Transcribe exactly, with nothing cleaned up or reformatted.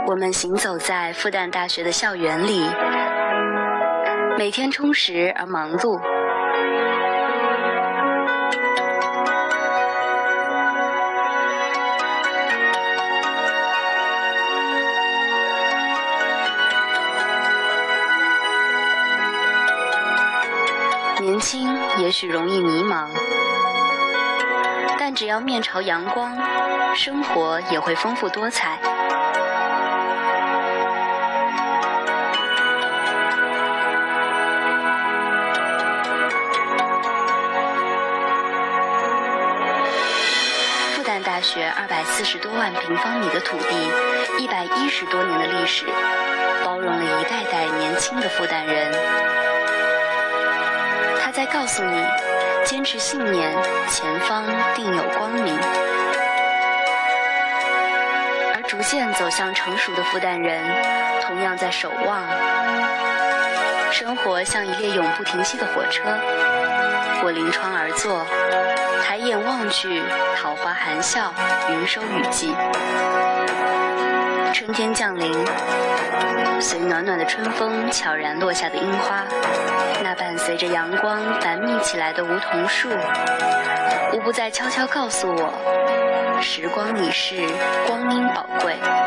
我们行走在复旦大学的校园里，每天充实而忙碌。年轻也许容易迷茫，但只要面朝阳光，生活也会丰富多彩。复旦大学二百四十多万平方米的土地，一百一十多年的历史，包容了一代代年轻的复旦人。他在告诉你，坚持信念，前方定有光明。而逐渐走向成熟的复旦人，同样在守望。生活像一列永不停息的火车，我临窗而坐，抬眼望去，桃花含笑，云收雨霁。春天降临，随暖暖的春风悄然落下的樱花，那伴随着阳光繁密起来的梧桐树，无不在悄悄告诉我，时光已逝，光阴宝贵。